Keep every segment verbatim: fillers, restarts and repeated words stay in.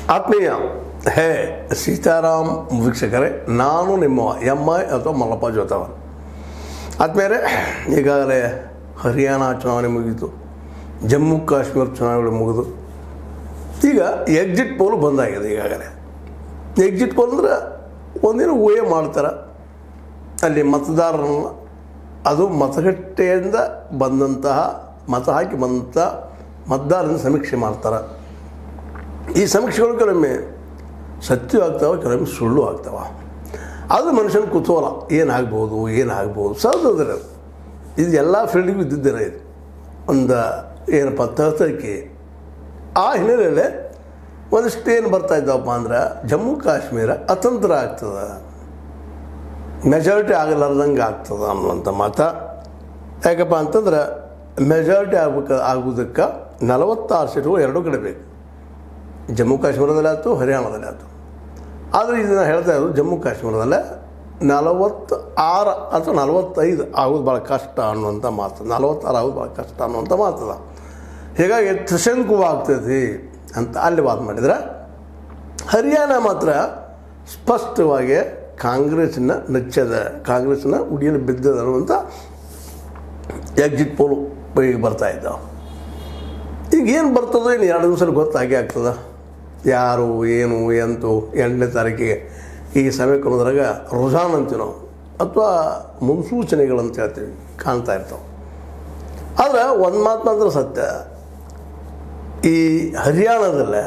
ಆತ್ಮೀಯ ಹೇ ಸೀತಾರಾಮ್ ವೀಕ್ಷಕರೇ, ನಾನು ನಿಮ್ಮ ಎಮ್ ಐ ಅಥವಾ ಮಲ್ಲಪ್ಪ ಜೋತವ. ಆತ್ಮೀಯರೇ, ಈಗಾಗಲೇ ಹರಿಯಾಣ ಚುನಾವಣೆ ಮುಗಿಯಿತು, ಜಮ್ಮು ಕಾಶ್ಮೀರ ಚುನಾವಣೆ ಮುಗಿದು ಈಗ ಎಕ್ಸಿಟ್ ಪೋಲ್ ಬಂದಾಗಿದೆ. ಈಗಾಗಲೇ ಎಕ್ಸಿಟ್ ಪೋಲ್ ಅಂದರೆ ಒಂದಿನ ಊಹೆ ಮಾಡ್ತಾರೆ, ಅಲ್ಲಿ ಮತದಾರರನ್ನು ಅದು ಮತಗಟ್ಟೆಯಿಂದ ಬಂದಂತಹ ಮತ ಹಾಕಿ ಬಂದಂಥ ಮತದಾರರನ್ನು ಸಮೀಕ್ಷೆ ಮಾಡ್ತಾರೆ. ಈ ಸಮೀಕ್ಷೆಗಳು ಕೆಲವೊಮ್ಮೆ ಸತ್ಯ ಆಗ್ತಾವೆ, ಕೆಲವೊಮ್ಮೆ ಸುಳ್ಳು ಆಗ್ತಾವೆ. ಅದು ಮನುಷ್ಯನ ಕುತೂಹಲ, ಏನಾಗ್ಬೋದು ಏನಾಗ್ಬೋದು ಸಹಜದ್ರೆ ಇದು ಎಲ್ಲ ಫೀಲ್ಡಿಗೂ ಇದ್ದಿದ್ದೇನೆ. ಇದು ಒಂದು ಏನಪ್ಪ ತಹತರಿಕೆ. ಆ ಹಿನ್ನೆಲೆಯಲ್ಲಿ ಒಂದಿಷ್ಟು ಏನು ಬರ್ತಾ ಇದ್ದಾವಪ್ಪ ಅಂದ್ರೆ, ಜಮ್ಮು ಕಾಶ್ಮೀರ ಅತಂತ್ರ ಆಗ್ತದೆ, ಮೆಜಾರಿಟಿ ಆಗಲಾರ್ದಂಗೆ ಆಗ್ತದೆ ಅನ್ನುವಂಥ ಮಾತ. ಯಾಕಪ್ಪ ಅಂತಂದ್ರೆ ಮೆಜಾರಿಟಿ ಆಗ್ಬೇಕು ಆಗೋದಕ್ಕೆ ನಲವತ್ತಾರು ಸೀಟುಗಳು ಎರಡೂ ಕಡೆ ಬೇಕು. ಜಮ್ಮು ಕಾಶ್ಮೀರದಲ್ಲಿ ಆಯಿತು, ಹರಿಯಾಣದಲ್ಲಿ ಆಯಿತು. ಆದರೆ ಇದನ್ನು ಹೇಳ್ತಾ ಇರೋದು ಜಮ್ಮು ಕಾಶ್ಮೀರದಲ್ಲೇ ನಲವತ್ತ ಆರು ಅಥವಾ ನಲವತ್ತೈದು ಆಗೋದು ಭಾಳ ಕಷ್ಟ ಅನ್ನುವಂಥ ಮಾತು. ನಲವತ್ತಾರು ಆಗೋದು ಭಾಳ ಕಷ್ಟ ಅನ್ನುವಂಥ ಮಾತದ. ಹೀಗಾಗಿ ತ್ರಿಶಂಕು ಆಗ್ತೈತಿ ಅಂತ ಅಲ್ಲಿ ವಾದ ಮಾಡಿದ್ರೆ, ಹರಿಯಾಣ ಮಾತ್ರ ಸ್ಪಷ್ಟವಾಗಿ ಕಾಂಗ್ರೆಸ್ಸಿನ ನಚ್ಚದ, ಕಾಂಗ್ರೆಸ್ಸಿನ ಉಡಿಯಲ್ಲಿ ಬಿದ್ದದ ಅನ್ನುವಂಥ ಎಕ್ಸಿಟ್ ಪೋಲ್ ಈಗ ಬರ್ತಾ ಇದ್ದಾವೆ. ಈಗ ಏನು ಬರ್ತದೋ ಇನ್ನು ಎರಡು ದಿವಸದಲ್ಲಿ ಗೊತ್ತಾಗೇ ಆಗ್ತದೆ ಯಾರು ಏನು ಎಂತು. ಎಂಟನೇ ತಾರೀಕಿಗೆ ಈ ಸಮೀಕರಣದ್ರಾಗ ರುಜಾನ್ ಅಂತೀವಿ ನಾವು, ಅಥವಾ ಮುನ್ಸೂಚನೆಗಳಂತ ಹೇಳ್ತೀವಿ, ಕಾಣ್ತಾ ಇರ್ತಾವೆ. ಆದರೆ ಒಂದು ಮಾತು ಮಾತ್ರ ಸತ್ಯ, ಈ ಹರಿಯಾಣದಲ್ಲೇ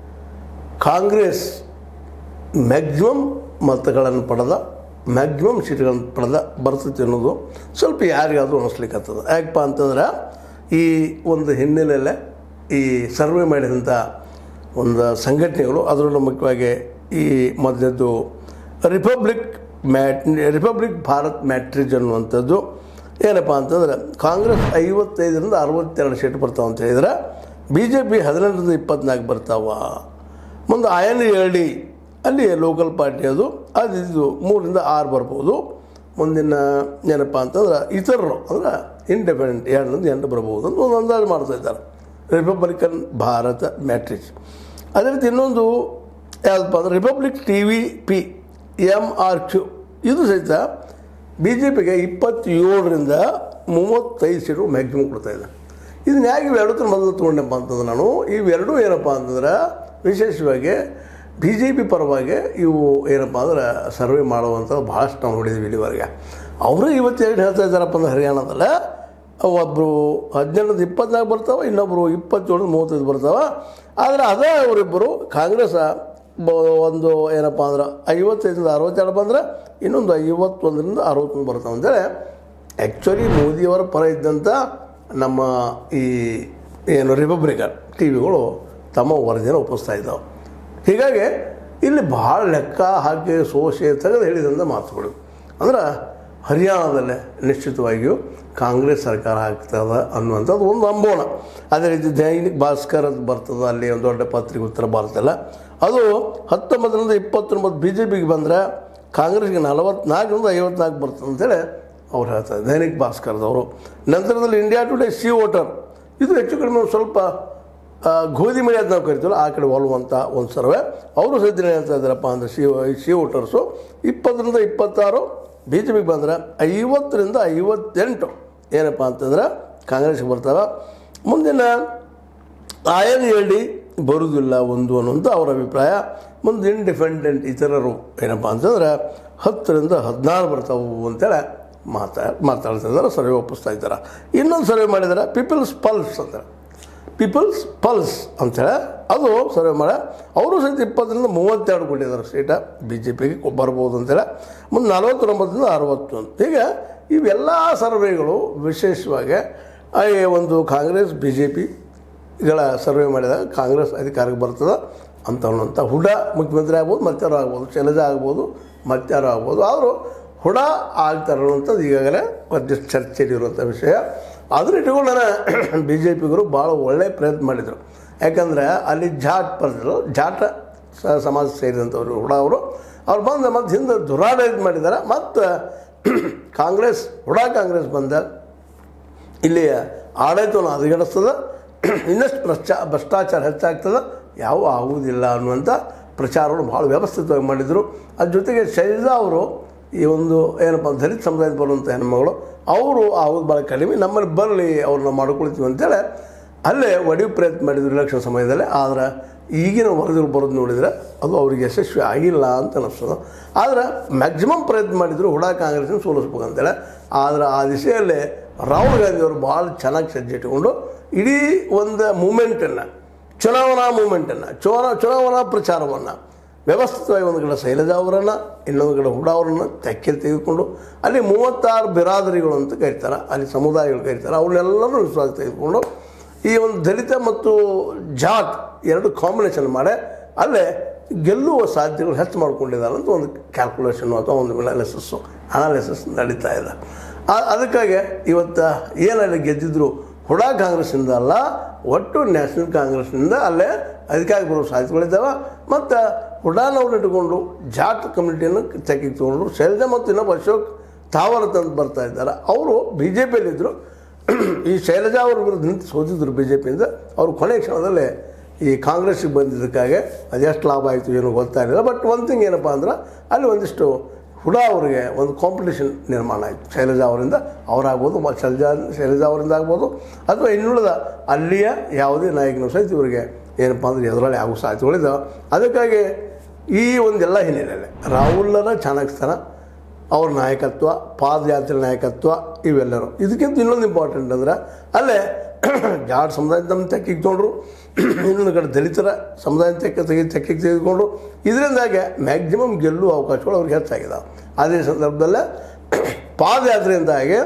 ಕಾಂಗ್ರೆಸ್ ಮ್ಯಾಕ್ಸಿಮಮ್ ಮತಗಳನ್ನು ಪಡೆದ, ಮ್ಯಾಕ್ಸಿಮಮ್ ಸೀಟ್ಗಳನ್ನು ಪಡೆದ ಬರ್ತೈತಿ ಅನ್ನೋದು ಸ್ವಲ್ಪ ಯಾರಿಗಾದರೂ ಅನ್ನಿಸ್ಲಿಕ್ಕತ್ತದ. ಯಾಕಪ್ಪ ಅಂತಂದ್ರೆ ಈ ಒಂದು ಹಿನ್ನೆಲೆಯಲ್ಲೇ ಈ ಸರ್ವೆ ಮಾಡಿದಂಥ ಒಂದು ಸಂಘಟನೆಗಳು, ಅದರಲ್ಲೂ ಮುಖ್ಯವಾಗಿ ಈ ಮೊದಲದ್ದು republic mat republic Bharat Matrize ಅನ್ನುವಂಥದ್ದು ಏನಪ್ಪ ಅಂತಂದ್ರೆ, ಕಾಂಗ್ರೆಸ್ ಐವತ್ತೈದರಿಂದ ಅರವತ್ತೆರಡು ಸೀಟ್ ಬರ್ತಾವೆ ಅಂತ ಹೇಳಿದ್ರೆ, ಬಿ ಜೆ ಪಿ ಹದಿನೆಂಟರಿಂದ ಇಪ್ಪತ್ನಾಲ್ಕು ಬರ್ತಾವ. ಮುಂದೆ ಐ ಎನ್ ಎಲ್ ಡಿ ಅಲ್ಲಿ ಲೋಕಲ್ ಪಾರ್ಟಿ ಅದು ಅದು ಇದು ಮೂರರಿಂದ ಆರು ಬರ್ಬೋದು. ಮುಂದಿನ ಏನಪ್ಪ ಅಂತಂದ್ರೆ ಇತರರು ಅಂದ್ರೆ ಇಂಡಿಪೆಂಡೆಂಟ್ ಎರಡರಿಂದ ಎಂಟು ಬರ್ಬೋದು ಅಂತ ಒಂದು ಅಂದಾಜು ಮಾಡ್ತಾಯಿದ್ದಾರೆ. Republican Bharat matrix. ಅದೇ ರೀತಿ ಇನ್ನೊಂದು ಯಾವುದಪ್ಪ ಅಂದರೆ republic T V P M A R, Q ಸಹಿತ ಬಿ ಜೆ ಪಿಗೆ ಇಪ್ಪತ್ತೇಳರಿಂದ ಮೂವತ್ತೈದು ಸೀಟು ಮ್ಯಾಕ್ಸಿಮಮ್ ಕೊಡ್ತಾಯಿದೆ. ಇದನ್ನ ಯಾಕೆ ಇವೆರಡೂ ಮೊದಲು ತೊಗೊಂಡೆಪ್ಪ ಅಂತಂದ್ರೆ, ನಾನು ಇವೆರಡೂ ಏನಪ್ಪ ಅಂತಂದ್ರೆ ವಿಶೇಷವಾಗಿ ಬಿ ಜೆ ಪಿ ಪರವಾಗಿ ಇವು ಏನಪ್ಪ ಅಂದ್ರೆ ಸರ್ವೆ ಮಾಡುವಂಥದ್ದು ಭಾಳಷ್ಟು ನಾವು ನೋಡಿದ್ದೀವಿ ಇಲ್ಲಿವರೆಗೆ. ಅವರು ಇವತ್ತೆರಡು ಹೇಳ್ತಾ ಇದ್ದಾರಪ್ಪ ಅಂದ್ರೆ, ಹರಿಯಾಣದಲ್ಲೇ ಒಬ್ಬರು ಹದಿನೆಂಟರಿಂದ ಇಪ್ಪತ್ನಾಲ್ಕು ಬರ್ತಾವೆ, ಇನ್ನೊಬ್ಬರು ಇಪ್ಪತ್ತೇಳು ಮೂವತ್ತೈದು ಬರ್ತಾವೆ. ಆದರೆ ಅದೇ ಅವರಿಬ್ಬರು ಕಾಂಗ್ರೆಸ್ ಒಂದು ಏನಪ್ಪ ಅಂದ್ರೆ ಐವತ್ತೈದರಿಂದ ಅರವತ್ತೆರಡು ಬಂದರೆ ಇನ್ನೊಂದು ಐವತ್ತೊಂದರಿಂದ ಅರವತ್ತೊಂದು ಬರ್ತಾವೆ ಅಂತೇಳಿ ಆ್ಯಕ್ಚುಲಿ ಮೋದಿಯವರ ಪರ ಇದ್ದಂಥ ನಮ್ಮ ಈ ಏನು ರಿಪಬ್ಲಿಕನ್ ಟಿ ವಿಗಳು ತಮ್ಮ ವರದಿಯನ್ನು ಒಪ್ಪಿಸ್ತಾ ಇದ್ದಾವೆ. ಹೀಗಾಗಿ ಇಲ್ಲಿ ಭಾಳ ಲೆಕ್ಕ ಹಾಕಿ ಸೋಸೆ ತೆಗೆದು ಹೇಳಿದಂಥ ಮಾತುಗಳು ಅಂದ್ರೆ, ಹರಿಯಾಣದಲ್ಲೇ ನಿಶ್ಚಿತವಾಗಿಯೂ ಕಾಂಗ್ರೆಸ್ ಸರ್ಕಾರ ಆಗ್ತದೆ ಅನ್ನುವಂಥದ್ದು ಒಂದು ಅಂಬೋಣ. ಅದೇ ರೀತಿ ದೈನಿಕ್ ಭಾಸ್ಕರ್ ಅಂತ ಬರ್ತದೆ, ಅಲ್ಲಿ ಒಂದು ದೊಡ್ಡ ಪತ್ರಿಕೆ ಉತ್ತರ ಭಾರತಲ್ಲ, ಅದು ಹತ್ತೊಂಬತ್ತರಿಂದ ಇಪ್ಪತ್ತೊಂಬತ್ತು ಬಿ ಜೆ ಪಿಗೆ ಬಂದರೆ ಕಾಂಗ್ರೆಸ್ಗೆ ನಲವತ್ತ್ನಾಲ್ಕರಿಂದ ಐವತ್ನಾಲ್ಕು ಬರ್ತದೆ ಅಂತೇಳಿ ಅವ್ರು ಹೇಳ್ತಾರೆ, ದೈನಿಕ್ ಭಾಸ್ಕರ್ದವರು. ನಂತರದಲ್ಲಿ ಇಂಡಿಯಾ ಟುಡೇ ಸಿ ವೋಟರ್, ಇದು ಹೆಚ್ಚು ಕಡಿಮೆ ಒಂದು ಸ್ವಲ್ಪ ಗೋಧಿ ಮಳೆ ಅಂತ ನಾವು ಕರಿತೀವಲ್ಲ ಆ ಕಡೆ ಒಲುವಂಥ ಒಂದು ಸರ್ವೆ. ಅವರು ಸಹಿತ ಹೇಳ್ತಾ ಇದ್ದಾರಪ್ಪ ಅಂದರೆ ಸಿ ಸಿ ವೋಟರ್ಸು ಇಪ್ಪತ್ತರಿಂದ ಇಪ್ಪತ್ತಾರು ಬಿ ಜೆ ಪಿಗೆ ಬಂದರೆ ಐವತ್ತರಿಂದ ಐವತ್ತೆಂಟು ಏನಪ್ಪ ಅಂತಂದ್ರೆ ಕಾಂಗ್ರೆಸ್ಗೆ ಬರ್ತಾರೆ. ಮುಂದಿನ ಐ ಎನ್ ಎಲ್ ಡಿ ಬರುವುದಿಲ್ಲ ಒಂದು ಅನ್ನುವಂಥ ಅವರ ಅಭಿಪ್ರಾಯ. ಮುಂದೆ ಇಂಡಿಪೆಂಡೆಂಟ್ ಇತರರು ಏನಪ್ಪ ಅಂತಂದ್ರೆ ಹತ್ತರಿಂದ ಹದಿನಾರು ಬರ್ತಾವು ಅಂತೇಳಿ ಮಾತಾ ಮಾತಾಡ್ತಾ ಇದ್ದಾರೆ, ಸರ್ವೆ ಒಪ್ಪಿಸ್ತಾ ಇದ್ದಾರೆ. ಇನ್ನೊಂದು ಸರ್ವೆ ಮಾಡಿದ್ದಾರೆ, ಪೀಪಲ್ಸ್ ಪಲ್ಸ್ ಅಂತ, ಪೀಪಲ್ಸ್ ಪಲ್ಸ್ ಅಂಥೇಳಿ ಅದು ಸರ್ವೆ ಮಾಡಿ ಅವರು ಸಹಿತ ಇಪ್ಪತ್ತರಿಂದ ಮೂವತ್ತೆರಡು ಕೊಟ್ಟಿದ್ದಾರೆ ಸೀಟ ಬಿ ಜೆ ಪಿಗೆ ಬರ್ಬೋದು ಅಂತೇಳಿ. ಮುಂದೆ ನಲವತ್ತೊಂಬತ್ತರಿಂದ ಅರವತ್ತೊಂದು. ಹೀಗೆ ಇವೆಲ್ಲ ಸರ್ವೆಗಳು ವಿಶೇಷವಾಗಿ ಒಂದು ಕಾಂಗ್ರೆಸ್ ಬಿ ಜೆ ಪಿಗಳ ಸರ್ವೆ ಮಾಡಿದಾಗ ಕಾಂಗ್ರೆಸ್ ಅಧಿಕಾರಕ್ಕೆ ಬರ್ತದೆ ಅಂತ ಅನ್ನೋಂಥ ಹುಡ ಮುಖ್ಯಮಂತ್ರಿ ಆಗ್ಬೋದು, ಮತ್ತಾರು ಆಗ್ಬೋದು, ಶೈಲಜಾ ಆಗ್ಬೋದು, ಮತ್ತಾರು ಆಗ್ಬೋದು. ಅವರು ಹುಡ ಆಗ್ತಾರೆ ಅನ್ನುವಂಥದ್ದು ಈಗಾಗಲೇ ಒಂದಿಷ್ಟು ಚರ್ಚೆಯಲ್ಲಿರುವಂಥ ವಿಷಯ. ಅದನ್ನ ಇಟ್ಕೊಂಡು ನಾನು ಬಿ ಜೆ ಪಿಗರು ಭಾಳ ಒಳ್ಳೆಯ ಪ್ರಯತ್ನ ಮಾಡಿದರು. ಯಾಕಂದರೆ ಅಲ್ಲಿ ಜಾಟ್ ಬರ್ತಿದ್ರು, ಜಾಟ ಸಮಾಜ ಸೇರಿದಂಥವ್ರು ಹುಡ ಅವರು ಅವ್ರು ಬಂದು ಮತ್ತು ಹಿಂದೆ ದುರಾಡಳಿತ ಮಾಡಿದ್ದಾರೆ. ಮತ್ತು ಕಾಂಗ್ರೆಸ್ ಹುಡ ಕಾಂಗ್ರೆಸ್ ಬಂದ ಇಲ್ಲಿ ಆಡಳಿತವನ್ನು ಹದಗೆಡಿಸ್ತದೆ, ಇನ್ನಷ್ಟು ಭ್ರಷ್ಟಾ ಭ್ರಷ್ಟಾಚಾರ ಹೆಚ್ಚಾಗ್ತದೆ, ಯಾವ ಆಗುವುದಿಲ್ಲ ಅನ್ನುವಂಥ ಪ್ರಚಾರವನ್ನು ಭಾಳ ವ್ಯವಸ್ಥಿತವಾಗಿ ಮಾಡಿದರು. ಅದ್ರ ಜೊತೆಗೆ ಶೈಲಜಾ ಅವರು ಈ ಒಂದು ಏನಪ್ಪ ದಲಿತ ಸಮುದಾಯದ ಬರುವಂಥ ಹೆಣ್ಮಗಳು ಅವರು ಆಗೋದು ಭಾಳ ಕಡಿಮೆ, ನಮ್ಮಲ್ಲಿ ಬರಲಿ ಅವ್ರನ್ನ ಮಾಡ್ಕೊಳ್ತೀವಿ ಅಂತೇಳಿ ಅಲ್ಲೇ ಒಡೆಯು ಪ್ರಯತ್ನ ಮಾಡಿದ್ರು ಇಲೆಕ್ಷನ್ ಸಮಯದಲ್ಲಿ. ಆದರೆ ಈಗಿನ ವರದಿಗಳು ಬರೋದು ನೋಡಿದರೆ ಅದು ಅವರಿಗೆ ಯಶಸ್ವಿ ಆಗಿಲ್ಲ ಅಂತ ಅನ್ನಿಸ್ತದೆ. ಆದರೆ ಮ್ಯಾಕ್ಸಿಮಮ್ ಪ್ರಯತ್ನ ಮಾಡಿದರು ಹುಡಾ ಕಾಂಗ್ರೆಸ್ನ ಸೋಲಿಸ್ಬೇಕಂತೇಳಿ. ಆದರೆ ಆ ದಿಶೆಯಲ್ಲೇ ರಾಹುಲ್ ಗಾಂಧಿಯವರು ಭಾಳ ಚೆನ್ನಾಗಿ ಸಜ್ಜಿಟ್ಟುಕೊಂಡು ಇಡೀ ಒಂದು ಮೂಮೆಂಟನ್ನು, ಚುನಾವಣಾ ಮೂಮೆಂಟನ್ನು, ಚುನಾ ಚುನಾವಣಾ ಪ್ರಚಾರವನ್ನು ವ್ಯವಸ್ಥಿತವಾಗಿ ಒಂದು ಕಡೆ ಶೈಲಜಾ ಅವರನ್ನು, ಇನ್ನೊಂದು ಕಡೆ ಹುಡಾ ಅವರನ್ನು ತೆಕ್ಕೆಯಲ್ಲಿ ತೆಗೆದುಕೊಂಡು ಅಲ್ಲಿ ಮೂವತ್ತಾರು ಬಿರಾದರಿಗಳು ಅಂತ ಕರೀತಾರೆ, ಅಲ್ಲಿ ಸಮುದಾಯಗಳು ಕರೀತಾರೆ, ಅವನ್ನೆಲ್ಲರೂ ವಿಶ್ವಾಸ ತೆಗೆದುಕೊಂಡು ಈ ಒಂದು ದಲಿತ ಮತ್ತು ಜಾಟ್ ಎರಡು ಕಾಂಬಿನೇಷನ್ ಮಾಡಿ ಅಲ್ಲೇ ಗೆಲ್ಲುವ ಸಾಧ್ಯತೆಗಳು ಹೆಚ್ಚು ಮಾಡ್ಕೊಂಡಿದ್ದಾರೆ ಅಂತ ಒಂದು ಕ್ಯಾಲ್ಕುಲೇಷನ್ನು ಅಥವಾ ಒಂದು ಅನಾಲಿಸಿಸ್ಸು ಅನಾಲಿಸಿಸ್ ನಡೀತಾ ಇದೆ. ಅದಕ್ಕಾಗಿ ಇವತ್ತು ಏನಲ್ಲಿ ಗೆದ್ದಿದ್ರು ಹುಡಾ ಕಾಂಗ್ರೆಸ್ಸಿಂದ ಅಲ್ಲ, ಒಟ್ಟು ನ್ಯಾಷನಲ್ ಕಾಂಗ್ರೆಸ್ನಿಂದ ಅಲ್ಲೇ ಅಧಿಕಾರ ಬರೋ ಸಾಧ್ಯತೆಗಳಿದ್ದಾವೆ. ಮತ್ತು ಹುಡಾನವ್ರನ್ನ ಇಟ್ಟುಕೊಂಡು ಜಾಟ್ ಕಮ್ಯುನಿಟಿಯನ್ನು ತೆಗೆದು ತೊಗೊಂಡು ಶೈಲಜಾ ಮತ್ತು ಇನ್ನೊಬ್ಬ ಅಶೋಕ್ ತಾವರ್ ತಂದು ಬರ್ತಾ ಇದ್ದಾರೆ. ಅವರು ಬಿ ಜೆ ಪಿಯಲ್ಲಿದ್ದರು. ಈ ಶೈಲಜಾ ಅವ್ರ ವಿರುದ್ಧ ನಿಂತು ಸೋತಿದ್ರು ಬಿ ಜೆ ಪಿಯಿಂದ. ಅವರು ಕೊನೆಯ ಕ್ಷಣದಲ್ಲೇ ಈ ಕಾಂಗ್ರೆಸ್ಸಿಗೆ ಬಂದಿದ್ದಕ್ಕಾಗಿ ಅದೆಷ್ಟು ಲಾಭ ಆಯಿತು ಏನೋ ಗೊತ್ತಾಗಲಿಲ್ಲ. ಬಟ್ ಒಂದು ಥಿಂಗ್ ಏನಪ್ಪ ಅಂದ್ರೆ ಅಲ್ಲಿ ಒಂದಿಷ್ಟು ಹುಡಾ ಅವರಿಗೆ ಒಂದು ಕಾಂಪಿಟೇಷನ್ ನಿರ್ಮಾಣ ಆಯಿತು. ಶೈಲಜಾ ಅವರಿಂದ ಅವರಾಗ್ಬೋದು, ಶೈಲಜಾ ಶೈಲಜಾ ಅವರಿಂದ ಆಗ್ಬೋದು, ಅಥವಾ ಇನ್ನುಳಿದ ಅಲ್ಲಿಯ ಯಾವುದೇ ನಾಯಕನ ಸಹಿತ ಇವರಿಗೆ ಏನಪ್ಪ ಅಂದರೆ ಎದುರಾಳಿ ಆಗೋ ಸಾಧ್ಯತೆಗಳಿದ್ದಾವೆ. ಅದಕ್ಕಾಗಿ ಈ ಒಂದೆಲ್ಲ ಹಿನ್ನೆಲೆಯಲ್ಲಿ ರಾಹುಲರ ಚಾಣಕ್ಯತನ, ಅವ್ರ ನಾಯಕತ್ವ, ಪಾದಯಾತ್ರೆ ನಾಯಕತ್ವ ಇವೆಲ್ಲರೂ. ಇದಕ್ಕಿಂತ ಇನ್ನೊಂದು ಇಂಪಾರ್ಟೆಂಟ್ ಅಂದರೆ ಅಲ್ಲೇ ಜಾಟ್ ಸಮುದಾಯ ತಮ್ಮ ತೆಕ್ಕಿಗೆ ತೊಗೊಂಡ್ರು, ಇನ್ನೊಂದು ಕಡೆ ದಲಿತರ ಸಮುದಾಯ ತೆಕ್ಕ ತೆಗೆ ತೆಕ್ಕಿಗೆ ತೆಗೆದುಕೊಂಡು ಇದರಿಂದಾಗೆ ಮ್ಯಾಕ್ಸಿಮಮ್ ಗೆಲ್ಲುವ ಅವಕಾಶಗಳು ಅವ್ರಿಗೆ ಹೆಚ್ಚಾಗಿದ್ದಾವೆ. ಅದೇ ಸಂದರ್ಭದಲ್ಲೇ ಪಾದಯಾತ್ರೆಯಿಂದಾಗಿ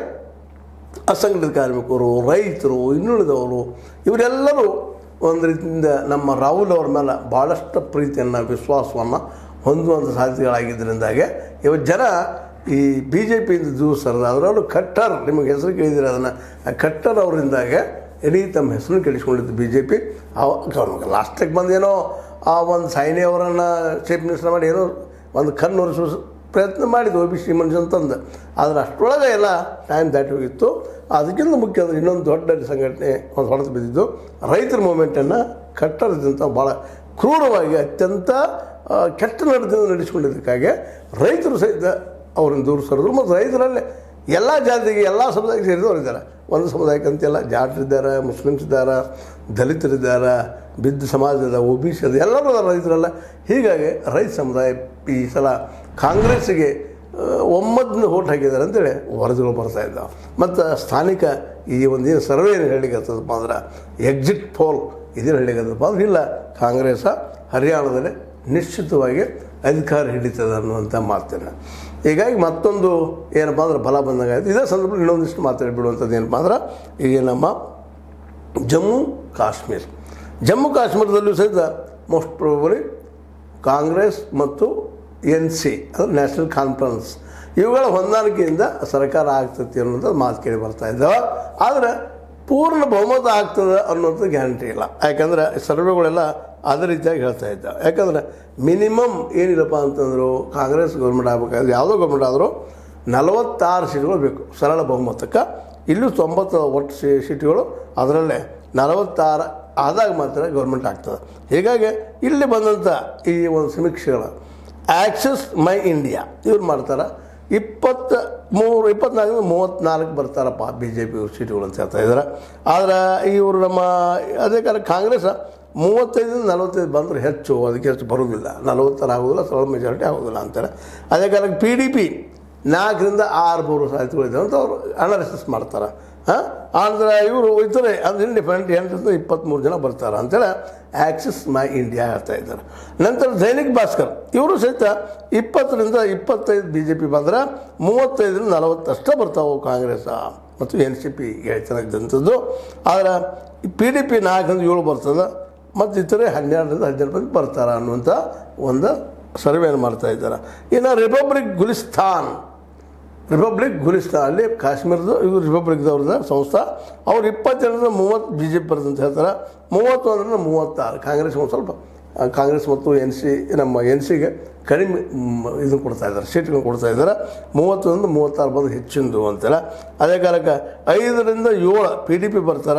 ಅಸಂಘಟಿತ ಕಾರ್ಮಿಕರು, ರೈತರು, ಇನ್ನುಳಿದವರು ಇವರೆಲ್ಲರೂ ಒಂದು ರೀತಿಯಿಂದ ನಮ್ಮ ರಾಹುಲ್ ಅವ್ರ ಮೇಲೆ ಭಾಳಷ್ಟು ಪ್ರೀತಿಯನ್ನು, ವಿಶ್ವಾಸವನ್ನು ಹೊಂದುವಂಥ ಸಾಧ್ಯತೆಗಳಾಗಿದ್ದರಿಂದಾಗೆ ಇವತ್ತು ಜನ ಈ ಬಿ ಜೆ ಪಿಯಿಂದ ದೂರ ಸರದ ಅದರಲ್ಲೂ ಖಟ್ಟರ್, ನಿಮಗೆ ಹೆಸರು ಕೇಳಿದಿರ ಅದನ್ನು, ಖಟ್ಟರ್ ಅವರಿಂದಾಗೆ ಇಡೀ ತಮ್ಮ ಹೆಸರನ್ನು ಕೆಡಿಸ್ಕೊಂಡಿದ್ದು ಬಿ ಜೆ ಪಿ. ಅವ ಲಾಸ್ಟಿಗೆ ಬಂದೇನೋ ಆ ಒಂದು ಸೈನಿ ಅವರನ್ನು ಚೀಫ್ ಮಿನಿಸ್ಟರ್ ಮಾಡಿ ಏನೋ ಒಂದು ಕಣ್ಣು ಒರೆಸುವ ಪ್ರಯತ್ನ ಮಾಡಿದ್ದು ಒ ಬಿ ಸಿ ಮನುಷ್ಯ ಅಂತಂದು. ಆದರೆ ಅಷ್ಟರೊಳಗೆ ಎಲ್ಲ ಟೈಮ್ ದಾಟಿ ಹೋಗಿತ್ತು. ಅದಕ್ಕಿಂತ ಮುಖ್ಯ ಅಂದರೆ ಇನ್ನೊಂದು ದೊಡ್ಡ ಸಂಘಟನೆ ಒಂದು ಹೊಡೆದು ಬಿದ್ದಿದ್ದು ರೈತರ ಮೂಮೆಂಟನ್ನು ಖಟ್ಟರ್ದಂಥ ಭಾಳ ಕ್ರೂರವಾಗಿ ಅತ್ಯಂತ ಕೆಟ್ಟ ನಡೆದಿಂದ ನಡೆಸಿಕೊಂಡಿದ್ದಕ್ಕಾಗಿ ರೈತರು ಸಹಿತ ಅವ್ರನ್ನ ದೂರ ಸರಿದ್ರು. ಮತ್ತು ರೈತರಲ್ಲಿ ಎಲ್ಲ ಜಾತಿಗೆ, ಎಲ್ಲ ಸಮುದಾಯಕ್ಕೆ ಸೇರಿದವರು ಇದ್ದಾರೆ. ಒಂದು ಸಮುದಾಯಕ್ಕಂತೆಲ್ಲ ಜಾಟರಿದ್ದಾರೆ, ಮುಸ್ಲಿಮ್ಸ್ ಇದ್ದಾರೆ, ದಲಿತರಿದ್ದಾರೆ, ಬಿದ್ದ ಸಮಾಜದ, ಒ ಬಿ ಸಿ ಅದು ಎಲ್ಲರೂ ರೈತರಲ್ಲ. ಹೀಗಾಗಿ ರೈತ ಸಮುದಾಯ ಈ ಸಲ ಕಾಂಗ್ರೆಸ್ಸಿಗೆ ಒಮ್ಮತದಿಂದ ಓಟ್ ಹಾಕಿದ್ದಾರೆ ಅಂತೇಳಿ ವರದಿಗಳು ಬರ್ತಾ ಇದ್ದಾವೆ. ಮತ್ತು ಸ್ಥಾನಿಕ ಈ ಒಂದೇನು ಸರ್ವೆ ಏನು ಹೇಳಿಕತ್ತದಪ್ಪ ಅಂದ್ರೆ, ಎಕ್ಸಿಟ್ ಪೋಲ್ ಇದೇನು ಹೇಳಿಕತ್ತಪ್ಪ ಅಂದ್ರೆ, ಇಲ್ಲ ಕಾಂಗ್ರೆಸ್ ಹರಿಯಾಣದಲ್ಲಿ ನಿಶ್ಚಿತವಾಗಿ ಅಧಿಕಾರ ಹಿಡಿತದೆ ಅನ್ನುವಂಥ ಮಾತನ್ನು. ಹೀಗಾಗಿ ಮತ್ತೊಂದು ಏನಪ್ಪ ಅಂದ್ರೆ ಬಲ ಬಂದಂಗೆ ಆಯಿತು. ಇದೇ ಸಂದರ್ಭದಲ್ಲಿ ಇನ್ನೊಂದಿಷ್ಟು ಮಾತಾಡಿಬಿಡುವಂಥದ್ದು ಏನಪ್ಪ ಅಂದ್ರೆ, ಈಗ ನಮ್ಮ ಜಮ್ಮು ಕಾಶ್ಮೀರ ಜಮ್ಮು ಕಾಶ್ಮೀರದಲ್ಲೂ ಸಹಿತ ಮೋಸ್ಟ್ ಪ್ರೊಬಬಲಿ ಕಾಂಗ್ರೆಸ್ ಮತ್ತು ಎನ್ ಸಿ ಅಂದರೆ ನ್ಯಾಷನಲ್ ಕಾನ್ಫರೆನ್ಸ್ ಇವುಗಳ ಹೊಂದಾಣಿಕೆಯಿಂದ ಸರ್ಕಾರ ಆಗ್ತೈತಿ ಅನ್ನೋಂಥದ್ದು ಮಾತು ಕೇಳಿ ಬರ್ತಾ ಇದ್ದಾವೆ. ಆದರೆ ಪೂರ್ಣ ಬಹುಮತ ಆಗ್ತದೆ ಅನ್ನೋಂಥ ಗ್ಯಾರಂಟಿ ಇಲ್ಲ. ಯಾಕಂದರೆ ಸರ್ವೆಗಳೆಲ್ಲ ಅದೇ ರೀತಿಯಾಗಿ ಹೇಳ್ತಾ ಇದ್ದಾವೆ. ಯಾಕಂದರೆ ಮಿನಿಮಮ್ ಏನಿಲ್ಲಪ್ಪ ಅಂತಂದರು, ಕಾಂಗ್ರೆಸ್ ಗೌರ್ಮೆಂಟ್ ಆಗಬೇಕಾದ್ರೆ ಯಾವುದೋ ಗೌರ್ಮೆಂಟ್ ಆದರೂ ನಲವತ್ತಾರು ಸೀಟ್ಗಳು ಬೇಕು ಸರಳ ಬಹುಮತಕ್ಕೆ. ಇಲ್ಲೂ ತೊಂಬತ್ತು ಒಟ್ಟು ಸಿ ಸೀಟ್ಗಳು ಅದರಲ್ಲೇ ನಲವತ್ತಾರು ಆದಾಗ ಮಾತ್ರ ಗೌರ್ಮೆಂಟ್ ಆಗ್ತದೆ. ಹೀಗಾಗಿ ಇಲ್ಲಿ ಬಂದಂಥ ಈ ಒಂದು ಸಮೀಕ್ಷೆಗಳು ಆ್ಯಕ್ಸಸ್ ಮೈ ಇಂಡಿಯಾ ಇವ್ರು ಮಾಡ್ತಾರೆ. ಇಪ್ಪತ್ತ ಮೂರು ಇಪ್ಪತ್ನಾಲ್ಕರಿಂದ ಮೂವತ್ತ್ನಾಲ್ಕು ಬರ್ತಾರಪ್ಪ ಬಿ ಜೆ ಪಿ ಸೀಟುಗಳು ಅಂತ ಹೇಳ್ತಾ ಇದ್ದಾರೆ. ಆದರೆ ಇವರು ನಮ್ಮ ಅದೇ ಕಾಲ ಕಾಂಗ್ರೆಸ್ ಮೂವತ್ತೈದರಿಂದ ನಲವತ್ತೈದು ಬಂದರೆ ಹೆಚ್ಚು, ಅದಕ್ಕೆ ಹೆಚ್ಚು ಬರೋದಿಲ್ಲ, ನಲವತ್ತಾರು ಆಗೋದಿಲ್ಲ, ಸರಳ ಮೆಜಾರಿಟಿ ಆಗೋದಿಲ್ಲ ಅಂತಾರೆ. ಅದೇ ಕಾಲಕ್ಕೆ ಪಿ ಡಿ ಪಿ ನಾಲ್ಕರಿಂದ ಆರು ಬರೋ ಸಾಧ್ಯತೆಗಳಿದ್ದಾವೆ ಅಂತ ಅವರು ಅನಾಲಿಸಿಸ್ ಮಾಡ್ತಾರೆ. ಹಾಂ ಅಂದರೆ ಇವರು ಇತರೆ ಅಂದರೆ ಇಂಡಿಪೆಂಡೆಂಟ್ ಎಂಟರಿಂದ ಇಪ್ಪತ್ತ್ಮೂರು ಜನ ಬರ್ತಾರೆ ಅಂತೇಳಿ ಆ್ಯಕ್ಸಿಸ್ ಮೈ ಇಂಡಿಯಾ ಹೇಳ್ತಾ ಇದ್ದಾರೆ. ನಂತರ ದೈನಿಕ್ ಭಾಸ್ಕರ್ ಇವರು ಸಹಿತ ಇಪ್ಪತ್ತರಿಂದ ಇಪ್ಪತ್ತೈದು ಬಿ ಜೆ ಪಿ ಬಂದರೆ ಮೂವತ್ತೈದರಿಂದ ನಲವತ್ತಷ್ಟೇ ಬರ್ತಾವೆ ಕಾಂಗ್ರೆಸ್ ಮತ್ತು ಎನ್ ಸಿ ಪಿ ಹೇಳ್ತಾರಂಥದ್ದು. ಆದರೆ ಪಿ ಡಿ ಪಿ ನಾಲ್ಕರಿಂದ ಏಳು ಬರ್ತದೆ ಮತ್ತು ಇತರೆ ಹನ್ನೆರಡರಿಂದ ಹದಿನೆಂಟು ಮಂದಿ ಬರ್ತಾರೆ ಅನ್ನುವಂಥ ಒಂದು ಸರ್ವೆಯನ್ನು ಮಾಡ್ತಾ ಇದ್ದಾರೆ. ಇನ್ನು ರಿಪಬ್ಲಿಕ್ ಗುಲಿಸ್ತಾನ್ ರಿಪಬ್ಲಿಕ್ ಗುಲಿಸ್ತಾನ್ ಅಲ್ಲಿ ಕಾಶ್ಮೀರದ ಇವರು ರಿಪಬ್ಲಿಕ್ದವ್ರದ ಸಂಸ್ಥೆ, ಅವ್ರು ಇಪ್ಪತ್ತೆರಡರಿಂದ ಮೂವತ್ತು ಬಿ ಜೆ ಪಿ ಬರ್ತಂತ ಹೇಳ್ತಾರೆ. ಮೂವತ್ತೊಂದರಿಂದ ಮೂವತ್ತಾರು ಕಾಂಗ್ರೆಸ್ ಒಂದು ಸ್ವಲ್ಪ ಕಾಂಗ್ರೆಸ್ ಮತ್ತು ಎನ್ ಸಿ ನಮ್ಮ ಎನ್ ಸಿಗೆ ಕಡಿಮೆ ಇದನ್ನು ಕೊಡ್ತಾ ಇದ್ದಾರೆ, ಸೀಟ್ಗಳನ್ನು ಕೊಡ್ತಾ ಇದ್ದಾರೆ. ಮೂವತ್ತೊಂದರಿಂದ ಮೂವತ್ತಾರು ಬಂದು ಹೆಚ್ಚಿಂದು ಅಂತೇಳಿ. ಅದೇ ಕಾಲಕ್ಕೆ ಐದರಿಂದ ಏಳು ಪಿ ಡಿ ಪಿ ಬರ್ತಾರೆ,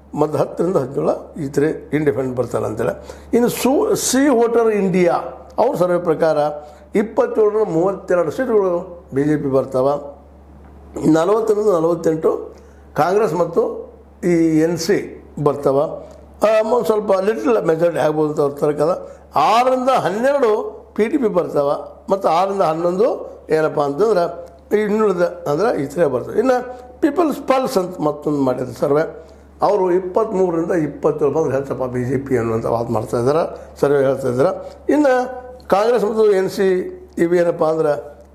ಮತ್ತು ಹತ್ತರಿಂದ ಹದಿನೇಳು ಈ ಥರ ಇಂಡಿಪೆಂಡೆಂಟ್ ಬರ್ತಾರೆ ಅಂತೇಳಿ. ಇನ್ನು ಸು ಸಿ ವೋಟರ್ ಇಂಡಿಯಾ ಅವ್ರ ಸರ್ವೆ ಪ್ರಕಾರ ಇಪ್ಪತ್ತೇಳರಿಂದ ಮೂವತ್ತೆರಡು ಸೀಟುಗಳು ಬಿ ಜೆ ಪಿ ಬರ್ತಾವೆ. ನಲವತ್ತರಿಂದ ನಲವತ್ತೆಂಟು ಕಾಂಗ್ರೆಸ್ ಮತ್ತು ಈ ಎನ್ ಸಿ ಬರ್ತಾವೆ. ಒಂದು ಸ್ವಲ್ಪ ಲಿಟಲ್ ಮೆಜಾರಿಟಿ ಆಗ್ಬೋದು ಅಂತ ಅವ್ರ ತರಕದ. ಆರರಿಂದ ಹನ್ನೆರಡು ಪಿ ಟಿ ಪಿ ಬರ್ತಾವೆ ಮತ್ತು ಆರರಿಂದ ಹನ್ನೊಂದು ಏನಪ್ಪ ಅಂತಂದ್ರೆ ಇನ್ನುಳಿದ ಅಂದರೆ ಈ ಥರ ಬರ್ತವೆ. ಇನ್ನು ಪೀಪಲ್ಸ್ ಪಲ್ಸ್ ಅಂತ ಮತ್ತೊಂದು ಮಾಡಿದ್ರು ಸರ್ವೆ. ಅವರು ಇಪ್ಪತ್ತ್ಮೂರರಿಂದ ಇಪ್ಪತ್ತೇಳು ಬಂದ್ರೆ ಹೆಚ್ಚಪ್ಪ ಬಿ ಜೆ ಪಿ ಅನ್ನುವಂಥ ವಾದ ಮಾಡ್ತಾಯಿದ್ದಾರೆ, ಸರ್ವೆ ಹೇಳ್ತಾ ಇದ್ದಾರೆ. ಇನ್ನು ಕಾಂಗ್ರೆಸ್ ಮತ್ತು ಎನ್ ಸಿ ಇವೇನಪ್ಪ ಅಂದ್ರೆ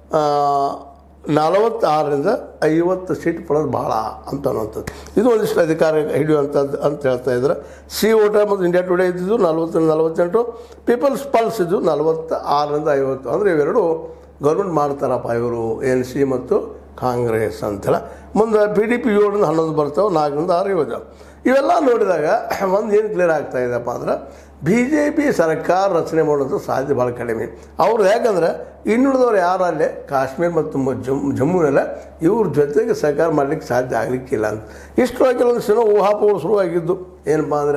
ನಲವತ್ತಾರರಿಂದ ಐವತ್ತು ಸೀಟ್ ಪಡೆದು ಭಾಳ ಅಂತ ಅನ್ನುವಂಥದ್ದು. ಇದು ಒಂದಿಷ್ಟು ಅಧಿಕಾರ ಹಿಡಿಯುವಂಥದ್ದು ಅಂತ ಹೇಳ್ತಾ ಇದ್ದಾರೆ. ಸಿ ವೋಟರ್ ಮತ್ತು ಇಂಡಿಯಾ ಟುಡೇ ಇದ್ದಿದ್ದು ನಲ್ವತ್ತರಿಂದ ನಲವತ್ತೆಂಟು, ಪೀಪಲ್ಸ್ ಪಲ್ಸ್ ಇದ್ದು ನಲವತ್ತ ಆರರಿಂದ ಐವತ್ತು. ಅಂದರೆ ಇವೆರಡು ಗೌರ್ಮೆಂಟ್ ಮಾಡ್ತಾರಪ್ಪ ಇವರು ಎನ್ ಸಿ ಮತ್ತು ಕಾಂಗ್ರೆಸ್ ಅಂತೆಲ್ಲ. ಮುಂದೆ ಪಿ ಡಿ ಪಿ ಏಳರಿಂದ ಹನ್ನೊಂದು ಬರ್ತಾವೆ, ನಾಲ್ಕರಿಂದ ಆರು ಐವತ್ತು. ಇವೆಲ್ಲ ನೋಡಿದಾಗ ಒಂದು ಏನು ಕ್ಲಿಯರ್ ಆಗ್ತಾ ಇದೆಯಪ್ಪ ಅಂದ್ರೆ ಬಿ ಜೆ ಪಿ ಸರ್ಕಾರ ರಚನೆ ಮಾಡೋದು ಸಾಧ್ಯ ಭಾಳ ಕಡಿಮೆ. ಅವ್ರು ಯಾಕಂದ್ರೆ ಇನ್ನುಳಿದವ್ರು ಯಾರು ಅಲ್ಲೇ ಕಾಶ್ಮೀರ ಮತ್ತು ಜಮ್ಮು ಜಮ್ಮುನೆಲ್ಲ ಇವ್ರ ಜೊತೆಗೆ ಸರ್ಕಾರ ಮಾಡಲಿಕ್ಕೆ ಸಾಧ್ಯ ಆಗಲಿಕ್ಕಿಲ್ಲ ಅಂತ. ಇಷ್ಟು ಕೆಲವೊಂದು ಸಲ ಊಹಾಪೋಗಳು ಶುರುವಾಗಿದ್ದು ಏನಪ್ಪ ಅಂದ್ರೆ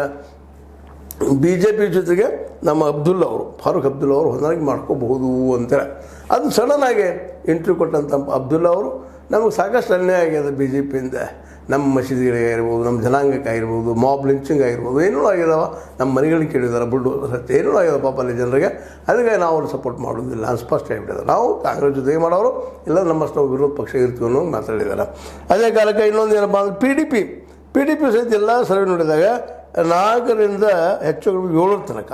ಬಿ ಜೆ ಪಿ ಜೊತೆಗೆ ನಮ್ಮ ಅಬ್ದುಲ್ಲಾ ಅವರು ಫಾರೂಕ್ ಅಬ್ದುಲ್ಲಾ ಅವರು ಹೊಂದಾಣಿಕೆ ಮಾಡ್ಕೋಬಹುದು ಅಂತೇಳಿ. ಅದು ಸಡನ್ನಾಗಿ ಇಂಟರ್ವ್ಯೂ ಕೊಟ್ಟಂಥ ಅಬ್ದುಲ್ಲಾ ಅವರು ನಮಗೆ ಸಾಕಷ್ಟು ಅನ್ಯಾಯ ಆಗ್ಯದ ಬಿ ಜೆ ಪಿಯಿಂದ, ನಮ್ಮ ಮಸೀದಿಗಳಿಗೆ ಆಗಿರ್ಬೋದು, ನಮ್ಮ ಜನಾಂಗಕ್ಕೆ ಆಗಿರ್ಬೋದು, ಮಾಬ್ ಲಿಂಚಿಂಗ್ ಆಗಿರ್ಬೋದು, ಏನೂ ಆಗಿದಾವ, ನಮ್ಮ ಮನೆಗಳಿಗೆ ಕೇಳಿದಾರೆ ಬುಡ್ಡು ಸತ್ಯ ಏನೂ ಆಗ್ಯದ ಪಾಪ ಅಲ್ಲಿ ಜನರಿಗೆ. ಅದಕ್ಕೆ ನಾವು ಅವ್ರು ಸಪೋರ್ಟ್ ಮಾಡೋದಿಲ್ಲ ಅಂತ ಸ್ಪಷ್ಟ ಆಗಿಬಿಟ್ಟಿದ್ದಾರೆ. ನಾವು ಕಾಂಗ್ರೆಸ್ ಜೊತೆಗೆ ಮಾಡೋರು ಇಲ್ಲ ನಮ್ಮಷ್ಟು ನಾವು ವಿರೋಧ ಪಕ್ಷ ಇರ್ತೀವಿ ಅನ್ನೋ ಮಾತಾಡಿದ್ದಾರೆ. ಅದೇ ಕಾಲಕ್ಕೆ ಇನ್ನೊಂದು ಏನಪ್ಪ ಅಂದ್ರೆ P D P P D P ಸಹಿತ ಎಲ್ಲ ಸರ್ವೆ ನೋಡಿದಾಗ ನಾಲ್ಕರಿಂದ ಹೆಚ್ಚು ಏಳರ ತನಕ,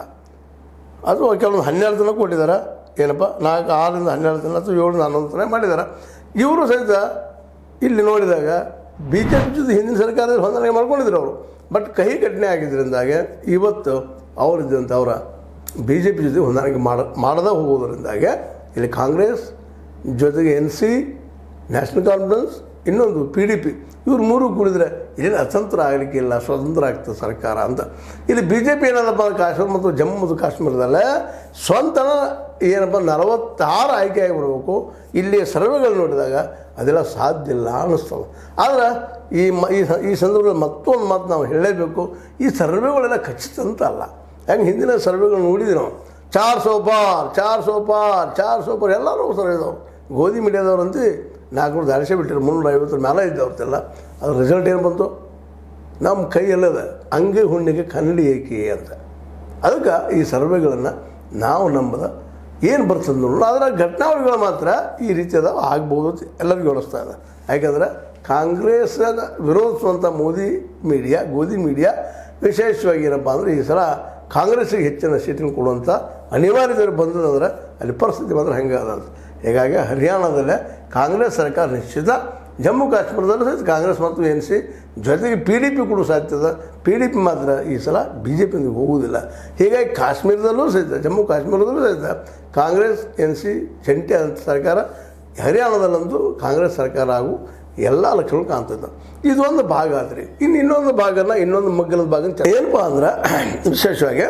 ಅದು ಕೆಲವೊಂದು ಹನ್ನೆರಡು ತನಕ ಕೊಟ್ಟಿದ್ದಾರೆ. ಏನಪ್ಪ ನಾಲ್ಕು ಆರರಿಂದ ಹನ್ನೆರಡು ತನಕ ಅಥವಾ ಏಳರಿಂದ ಹನ್ನೊಂದು ತನಕ ಮಾಡಿದ್ದಾರೆ. ಇವರು ಸಹಿತ ಇಲ್ಲಿ ನೋಡಿದಾಗ ಬಿ ಜೆ ಪಿ ಜೊತೆ ಹಿಂದಿನ ಸರ್ಕಾರದಲ್ಲಿ ಹೊಂದಾಣಿಕೆ ಮಾಡ್ಕೊಂಡಿದ್ರು ಅವರು. ಬಟ್ ಕಹಿ ಘಟನೆ ಆಗಿದ್ದರಿಂದಾಗೆ ಇವತ್ತು ಅವರಿದ್ದಂಥ ಅವರ ಬಿ ಜೆ ಪಿ ಜೊತೆ ಹೊಂದಾಣಿಕೆ ಮಾಡ ಮಾಡದೇ ಹೋಗೋದ್ರಿಂದಾಗೆ ಇಲ್ಲಿ ಕಾಂಗ್ರೆಸ್ ಜೊತೆಗೆ ಎನ್ ಸಿ, ನ್ಯಾಷನಲ್ ಕಾನ್ಫರೆನ್ಸ್, ಇನ್ನೊಂದು ಪಿ ಡಿ ಪಿ ಇವ್ರು ಮೂರು ಕೂಡಿದ್ರೆ ಇಲ್ಲಿ ಅತಂತ್ರ ಆಗಲಿಕ್ಕಿಲ್ಲ, ಸ್ವತಂತ್ರ ಆಗ್ತದೆ ಸರ್ಕಾರ ಅಂತ. ಇಲ್ಲಿ ಬಿ ಜೆ ಪಿ ಏನದಪ್ಪ ಕಾಶ್ಮೀರ ಮತ್ತು ಜಮ್ಮು ಮತ್ತು ಕಾಶ್ಮೀರದಲ್ಲೇ ಸ್ವಂತನ ಏನಪ್ಪ ನಲವತ್ತಾರು ಆಯ್ಕೆಯಾಗಿ ಬರಬೇಕು. ಇಲ್ಲಿ ಸರ್ವೆಗಳು ನೋಡಿದಾಗ ಅದೆಲ್ಲ ಸಾಧ್ಯ ಇಲ್ಲ ಅನ್ನಿಸ್ತದೆ. ಆದರೆ ಈ ಮ ಈ ಸಂದರ್ಭದಲ್ಲಿ ಮತ್ತೊಂದು ಮಾತು ನಾವು ಹೇಳಲೇಬೇಕು, ಈ ಸರ್ವೆಗಳೆಲ್ಲ ಖಚಿತ ಅಂತ ಅಲ್ಲ. ಹೆಂಗೆ ಹಿಂದಿನ ಸರ್ವೆಗಳು ನೋಡಿದ್ವಿ ನಾವು, ಚಾರ್ ಸೋ ಪಾರ್ ಚಾರ್ ಸೋ ಪಾರ್ ಚಾರ್ ಸೋ ಪಾರ್ ಎಲ್ಲರೂ ಸರ್ವೆ ಇದ್ದವ್ರು. ಗೋಧಿ ಮೀಡಿಯಾದವ್ರಂತೂ ನಾಲ್ಕುನೂರು ದಾಳಿಸೇ ಬಿಟ್ಟಿರು, ಮುನ್ನೂರ ಐವತ್ತರ ಮೇಲೆ ಇದ್ದವ್ರದ್ದೆಲ್ಲ. ಅದ್ರ ರಿಸಲ್ಟ್ ಏನು ಬಂತು? ನಮ್ಮ ಕೈಯಲ್ಲದ ಅಂಗೆ ಹುಣ್ಣಿಗೆ ಕನ್ನಡಿ ಏಕೆ ಅಂತ. ಅದಕ್ಕೆ ಈ ಸರ್ವೆಗಳನ್ನು ನಾವು ನಂಬದ ಏನು ಬರ್ತದೆ ನೋಡೋಣ. ಅದರ ಘಟನಾವಳಿಗಳು ಮಾತ್ರ ಈ ರೀತಿಯಾದ ಆಗ್ಬೋದು ಎಲ್ಲರಿಗೂ ಅನಿಸ್ತಾ ಇದೆ. ಯಾಕಂದರೆ ಕಾಂಗ್ರೆಸ್ನ ವಿರೋಧಿಸುವಂಥ ಮೋದಿ ಮೀಡಿಯಾ, ಗೋಧಿ ಮೀಡಿಯಾ ವಿಶೇಷವಾಗಿ ಏನಪ್ಪ ಅಂದರೆ ಈ ಸಲ ಕಾಂಗ್ರೆಸ್ಸಿಗೆ ಹೆಚ್ಚಿನ ಸೀಟನ್ನು ಕೊಡುವಂಥ ಅನಿವಾರ್ಯತೆ ಬಂದದಂದ್ರೆ ಅಲ್ಲಿ ಪರಿಸ್ಥಿತಿ ಮಾತ್ರ ಹೆಂಗೆ ಅದ ಅಂತ. ಹೀಗಾಗಿ ಹರಿಯಾಣದಲ್ಲೇ ಕಾಂಗ್ರೆಸ್ ಸರ್ಕಾರ ನಿಶ್ಚಿತ, ಜಮ್ಮು ಕಾಶ್ಮೀರದಲ್ಲೂ ಸಹಿತ ಕಾಂಗ್ರೆಸ್ ಮತ್ತು ಎನ್ ಸಿ ಜೊತೆಗೆ ಪಿ ಡಿ ಪಿ ಕೂಡ ಸಾಧ್ಯದ. ಪಿ ಡಿ ಪಿ ಮಾತ್ರ ಈ ಸಲ ಬಿ ಜೆ ಪಿಗೆ ಹೋಗುವುದಿಲ್ಲ. ಹೀಗಾಗಿ ಕಾಶ್ಮೀರದಲ್ಲೂ ಸಹಿತ, ಜಮ್ಮು ಕಾಶ್ಮೀರದಲ್ಲೂ ಸಹಿತ ಕಾಂಗ್ರೆಸ್ ಎನ್ ಸಿ ಜಂಟಿ ಅಂತ ಸರ್ಕಾರ, ಹರಿಯಾಣದಲ್ಲಂತೂ ಕಾಂಗ್ರೆಸ್ ಸರ್ಕಾರ ಹಾಗೂ ಎಲ್ಲ ಲಕ್ಷಣಗಳು ಕಾಣ್ತದೆ. ಇದೊಂದು ಭಾಗ ಆದ್ರಿ. ಇನ್ನು ಇನ್ನೊಂದು ಭಾಗನ ಇನ್ನೊಂದು ಮಗ್ಗಲದ ಭಾಗ ಏನಪ್ಪ ಅಂದ್ರೆ ವಿಶೇಷವಾಗಿ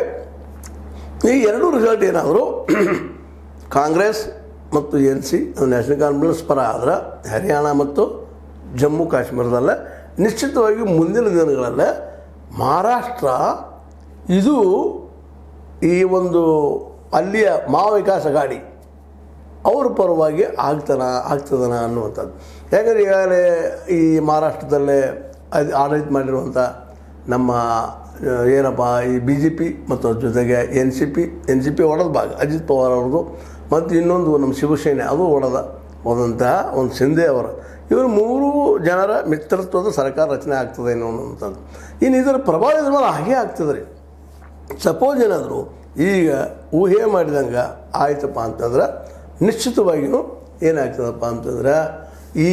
ಈ ಎರಡೂ ರಿಸಲ್ಟ್ ಏನಾದರೂ ಕಾಂಗ್ರೆಸ್ ಮತ್ತು ಎನ್ ಸಿ ನ್ಯಾಷನಲ್ ಕಾನ್ಫರೆನ್ಸ್ ಪರ ಆದ್ರೆ ಹರಿಯಾಣ ಮತ್ತು ಜಮ್ಮು ಕಾಶ್ಮೀರದಲ್ಲೇ ನಿಶ್ಚಿತವಾಗಿ ಮುಂದಿನ ದಿನಗಳಲ್ಲೇ ಮಹಾರಾಷ್ಟ್ರ ಇದು ಈ ಒಂದು ಅಲ್ಲಿಯ ಮಾವ ವಿಕಾಸ್ ಅಘಾಡಿ ಅವ್ರ ಪರವಾಗಿ ಆಗ್ತಾನ ಆಗ್ತದನ ಅನ್ನುವಂಥದ್ದು. ಯಾಕಂದರೆ ಈಗಾಗಲೇ ಈ ಮಹಾರಾಷ್ಟ್ರದಲ್ಲೇ ಅದು ಆಡಳಿತ ಮಾಡಿರುವಂಥ ನಮ್ಮ ಏನಪ್ಪ ಈ ಬಿ ಜೆ ಪಿ ಮತ್ತು ಜೊತೆಗೆ N C P N C P ಒಡೆದ ಭಾಗ ಅಜಿತ್ ಪವಾರ್ ಅವ್ರದ್ದು, ಮತ್ತು ಇನ್ನೊಂದು ನಮ್ಮ ಶಿವಸೇನೆ ಅದು ಒಡೆದ ಹೋದಂತಹ ಒಂದು ಶಿಂದೆ ಅವರ, ಇವರು ಮೂರು ಜನರ ಮಿತ್ರತ್ವದ ಸರ್ಕಾರ ರಚನೆ ಆಗ್ತದೆ ಅನ್ನುವಂಥದ್ದು. ಇನ್ನು ಇದರ ಪ್ರಭಾವ ಇದ್ರ ಮೇಲೆ ಹಾಗೆ ಆಗ್ತದೆ ರೀ. ಸಪೋಸ್ ಏನಾದರೂ ಈಗ ಊಹೆ ಮಾಡಿದಂಗೆ ಆಯ್ತಪ್ಪ ಅಂತಂದ್ರೆ ನಿಶ್ಚಿತವಾಗಿಯೂ ಏನಾಗ್ತದಪ್ಪ ಅಂತಂದ್ರೆ ಈ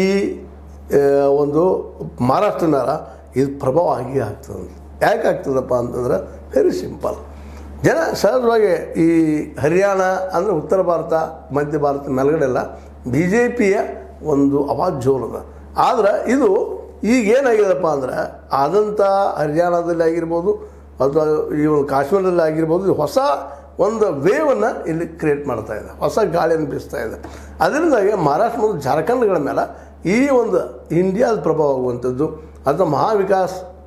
ಒಂದು ಮಹಾರಾಷ್ಟ್ರ ಮೇಲೆ ಇದು ಪ್ರಭಾವ ಆಗಿ ಆಗ್ತದೆ. ಯಾಕೆ ಆಗ್ತದಪ್ಪ ಅಂತಂದ್ರೆ ವೆರಿ ಸಿಂಪಲ್. ಜನ ಸಹಜವಾಗಿ ಈ ಹರಿಯಾಣ ಅಂದರೆ ಉತ್ತರ ಭಾರತ, ಮಧ್ಯ ಭಾರತ ಮೇಲ್ಗಡೆಲ್ಲ ಬಿ ಜೆ ಪಿಯ ಒಂದು ಅವಾಜ್ ಜೋರದ. ಆದರೆ ಇದು ಈಗ ಏನಾಗಿದೆಪ್ಪ ಅಂದ್ರೆ ಆದಂಥ ಹರಿಯಾಣದಲ್ಲಿ ಆಗಿರ್ಬೋದು ಅಥವಾ ಈ ಒಂದು ಕಾಶ್ಮೀರದಲ್ಲಿ ಆಗಿರ್ಬೋದು, ಹೊಸ ಒಂದು ವೇವನ್ನು ಇಲ್ಲಿ ಕ್ರಿಯೇಟ್ ಮಾಡ್ತಾ ಇದೆ, ಹೊಸ ಗಾಳಿಯನ್ನು ಬೀಸ್ತಾ ಇದೆ. ಅದರಿಂದಾಗಿ ಮಹಾರಾಷ್ಟ್ರ ಮತ್ತು ಜಾರ್ಖಂಡ್ಗಳ ಮೇಲೆ ಈ ಒಂದು ಇಂಡಿಯಾದ ಪ್ರಭಾವ ಆಗುವಂಥದ್ದು ಅಥವಾ ಮಹಾವಿಕಾಸ್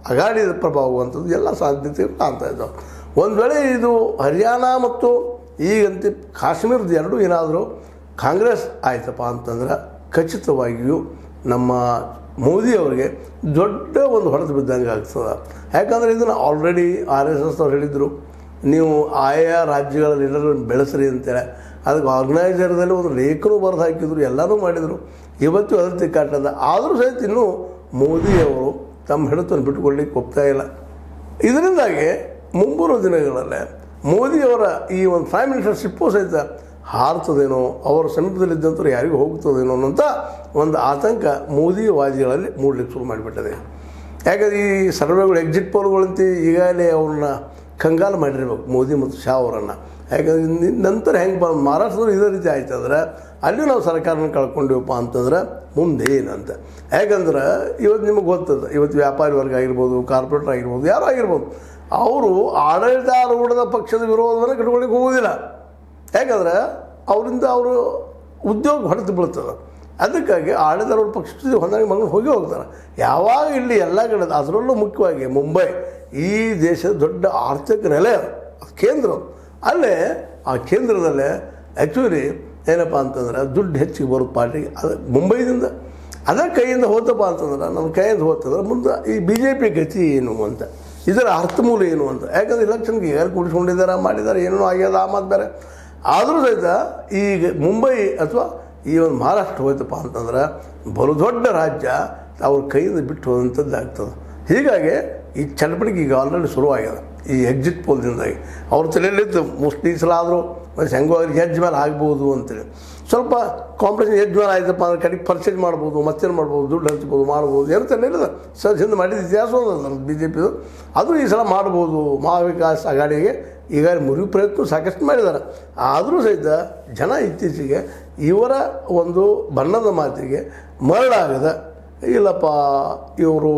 ಅಗಾಡಿ ಪ್ರಭಾವ ಆಗುವಂಥದ್ದು ಎಲ್ಲ ಸಾಧ್ಯತೆ ಕಾಣ್ತಾ ಇದ್ದಾವೆ. ಒಂದು ವೇಳೆ ಇದು ಹರಿಯಾಣ ಮತ್ತು ಈಗಂತೆ ಕಾಶ್ಮೀರದ ಎರಡೂ ಏನಾದರೂ ಕಾಂಗ್ರೆಸ್ ಆಯ್ತಪ್ಪ ಅಂತಂದ್ರೆ ಖಚಿತವಾಗಿಯೂ ನಮ್ಮ ಮೋದಿಯವರಿಗೆ ದೊಡ್ಡ ಒಂದು ಹೊಡೆದು ಬಿದ್ದಂಗೆ ಆಗ್ತದೆ. ಯಾಕಂದರೆ ಇದನ್ನು ಆಲ್ರೆಡಿ ಆರ್ ಎಸ್ ಎಸ್ ಅವ್ರು ಹೇಳಿದರು, ನೀವು ಆಯಾ ರಾಜ್ಯಗಳ ಲೀಡರನ್ನು ಬೆಳೆಸ್ರಿ ಅಂತೇಳಿ. ಅದಕ್ಕೆ ಆರ್ಗನೈಸರ್ದಲ್ಲಿ ಒಂದು ಲೇಖನೂ ಬರೆದು ಹಾಕಿದ್ರು, ಎಲ್ಲನೂ ಮಾಡಿದರು. ಇವತ್ತು ಅದರ ತಿಕ್ಕಾಟದ ಆದರೂ ಸಹಿತ ಇನ್ನೂ ಮೋದಿಯವರು ತಮ್ಮ ಹಿಡಿತನ್ನು ಬಿಟ್ಟುಕೊಳ್ಳಿಕ್ಕೆ ಒಪ್ತಾ ಇಲ್ಲ. ಇದರಿಂದಾಗಿ ಮುಂಬರುವ ದಿನಗಳಲ್ಲೇ ಮೋದಿಯವರ ಈ ಒಂದು ಪ್ರೈಮ್ ಮಿನಿಸ್ಟರ್ಶಿಪ್ಪು ಸಹಿತ ಹಾರ್ತದೇನೋ, ಅವರ ಸಮೀಪದಲ್ಲಿದ್ದಂಥವ್ರು ಯಾರಿಗೂ ಹೋಗ್ತದೇನೋ ಅನ್ನೋಂಥ ಒಂದು ಆತಂಕ ಮೋದಿವಾದಿಗಳಲ್ಲಿ ಮೂಡಲಿಕ್ಕೆ ಶುರು ಮಾಡಿಬಿಟ್ಟಿದೆ. ಯಾಕಂದರೆ ಈ ಸರ್ವೆಗಳು ಎಕ್ಸಿಟ್ ಪೋಲ್ಗಳಂತ ಈಗಾಗಲೇ ಅವ್ರನ್ನ ಕಂಗಾಲು ಮಾಡಿರ್ಬೇಕು ಮೋದಿ ಮತ್ತು ಶಾ ಅವರನ್ನು. ಯಾಕಂದರೆ ನಂತರ ಹೆಂಗೆ ಬ ಮಹಾರಾಷ್ಟ್ರದವ್ರು ಇದೇ ರೀತಿ ಆಯ್ತಂದ್ರೆ ಅಲ್ಲಿ ನಾವು ಸರ್ಕಾರನ ಕಳ್ಕೊಂಡಿವಪ್ಪ ಅಂತಂದ್ರೆ ಮುಂದೆ ಏನಂತ. ಯಾಕಂದ್ರೆ ಇವತ್ತು ನಿಮಗೆ ಗೊತ್ತದ, ಇವತ್ತು ವ್ಯಾಪಾರಿ ವರ್ಗ ಆಗಿರ್ಬೋದು, ಕಾರ್ಪೊರೇಟರ್ ಆಗಿರ್ಬೋದು, ಯಾರು ಆಗಿರ್ಬೋದು, ಅವರು ಆಡಳಿತಾರೂಢದ ಪಕ್ಷದ ವಿರೋಧವನ್ನು ಕಟ್ಕೊಳ್ಳಿಕ್ಕೆ ಹೋಗೋದಿಲ್ಲ. ಯಾಕಂದ್ರೆ ಅವರಿಂದ ಅವರು ಉದ್ಯೋಗ ಹೊಡೆದು ಬೀಳ್ತದೆ. ಅದಕ್ಕಾಗಿ ಆಡಳಿತಾರೂಢ ಪಕ್ಷದ ಹೊಂದಾಣಿಕೆ ಮಗನ ಹೋಗಿ ಹೋಗ್ತಾರೆ. ಯಾವಾಗ ಇಲ್ಲಿ ಎಲ್ಲ ಕಡೆ, ಅದರಲ್ಲೂ ಮುಖ್ಯವಾಗಿ ಮುಂಬೈ ಈ ದೇಶದ ದೊಡ್ಡ ಆರ್ಥಿಕ ನೆಲೆ ಕೇಂದ್ರ, ಅಲ್ಲೇ ಆ ಕೇಂದ್ರದಲ್ಲೇ ಆ್ಯಕ್ಚುಲಿ ಏನಪ್ಪ ಅಂತಂದ್ರೆ ದುಡ್ಡು ಹೆಚ್ಚಿಗೆ ಬರುತ್ತೆ ಪಾರ್ಟಿಗೆ. ಅದು ಮುಂಬೈದಿಂದ ಅದರ ಕೈಯಿಂದ ಹೋತಪ್ಪ ಅಂತಂದ್ರೆ, ನಮ್ಮ ಕೈಯಿಂದ ಹೋತಂದ್ರೆ ಮುಂದೆ ಈ ಬಿ ಜೆ ಪಿ ಗತಿ ಏನು ಅಂತ, ಇದರ ಅರ್ಥಮೂಲ ಏನು ಅಂತ. ಯಾಕಂದರೆ ಇಲೆಕ್ಷನ್ಗೆ ಯಾರು ಕೂಡಿಸ್ಕೊಂಡಿದ್ದಾರೆ, ಮಾಡಿದ್ದಾರೆ, ಏನೋ ಆಗ್ಯದ ಆ ಮಾತು ಬೇರೆ. ಆದರೂ ಸಹಿತ ಈಗ ಮುಂಬೈ ಅಥವಾ ಈ ಒಂದು ಮಹಾರಾಷ್ಟ್ರ ಹೋಯ್ತಪ್ಪ ಅಂತಂದ್ರೆ ಬಲು ದೊಡ್ಡ ರಾಜ್ಯ ಅವ್ರ ಕೈಯಿಂದ ಬಿಟ್ಟು ಹೋದಂಥದ್ದು ಆಗ್ತದೆ. ಹೀಗಾಗಿ ಈ ಚಟಪಟಿಕೆ ಈಗ ಆಲ್ರೆಡಿ ಶುರುವಾಗ್ಯದ ಈ ಎಕ್ಸಿಟ್ ಪೋಲ್ದಿಂದಾಗಿ. ಅವ್ರ ತಲೆಯಲ್ಲಿದ್ದು ಮೋಸ್ಟ್ಲಿ ಈ ಸಲ ಆದರೂ ಮತ್ತು ಹೆಂಗೋ ಅವ್ರಿಗೆ ಹೆಜ್ಜೆ ಮೇಲೆ ಆಗ್ಬೋದು ಅಂತೇಳಿ ಸ್ವಲ್ಪ ಕಾಂಪಿಟೇಷನ್ ಹೆಜ್ಜೆ ಮೇಲೆ ಆಯ್ತಪ್ಪ ಅಂದ್ರೆ ಕಡೆಗೆ ಪರ್ಚೇಸ್ ಮಾಡ್ಬೋದು, ಮತ್ತೇನು ಮಾಡ್ಬೋದು, ದುಡ್ಡು ಹಂಚ್ಬೋದು, ಮಾಡ್ಬೋದು, ಏನು ತಲೆಯಿಲ್ಲ. ಸರ್ ಹಿಂದೆ ಮಾಡಿದ ಇತಿಹಾಸ ನಮ್ಮ ಬಿ ಜೆ ಪಿದು, ಅದು ಈ ಸಲ ಮಾಡ್ಬೋದು. ಮಹಾವಿಕಾಸ್ ಅಘಾಡಿಗೆ ಈಗ ಮುರಿವು ಪ್ರಯತ್ನ ಸಾಕಷ್ಟು ಮಾಡಿದ್ದಾರೆ. ಆದರೂ ಸಹಿತ ಜನ ಇತ್ತೀಚೆಗೆ ಇವರ ಒಂದು ಬಣ್ಣದ ಮಾತಿಗೆ ಮರಳಾಗದ, ಇಲ್ಲಪ್ಪ ಇವರು